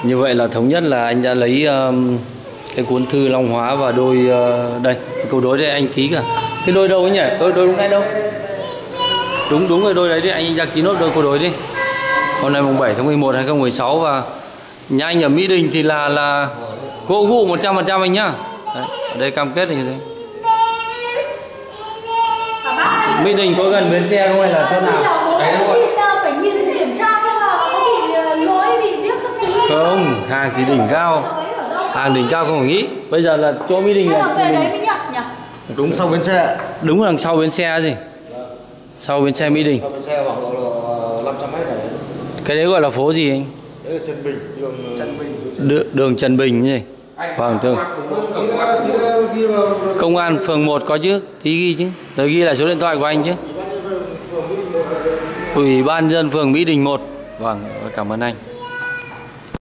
Như vậy là thống nhất là anh đã lấy cái cuốn thư Long Hóa và đôi đây câu đối đây anh ký cả. Cái đôi đâu ấy nhỉ? Đôi đúng đây đâu? Đúng rồi, đôi đấy thì anh ra ký nốt đôi câu đối đi. Hôm nay mùng 7 tháng 11 2016 và nhà anh ở Mỹ Đình thì là gỗ gụ 100% anh nhá. Đấy, ở đây cam kết là như thế. Mỹ Đình có gần bến xe không hay là chỗ nào? Đấy đúng rồi. Phải nhìn kiểm tra xem là có bị lỗi bị biết các cái. Không, hàng thì đỉnh cao. Hàng đỉnh cao không phải nghĩ. Bây giờ là chỗ Mỹ Đình là về đấy mới nhận nhỉ? Đúng sau bến xe. Đúng đằng sau bến xe gì? Sau bến xe Mỹ Đình. Sau bến xe khoảng độ 500 m này. Cái đấy gọi là phố gì anh? Đấy là Trần Bình, đường Trần Bình. Đường Trần Bình gì? Vâng, thưa. Công an phường 1 có chứ, tí ghi chứ. Rồi ghi là số điện thoại của anh chứ. Ủy ban nhân dân phường Mỹ Đình 1. Vâng, cảm ơn anh.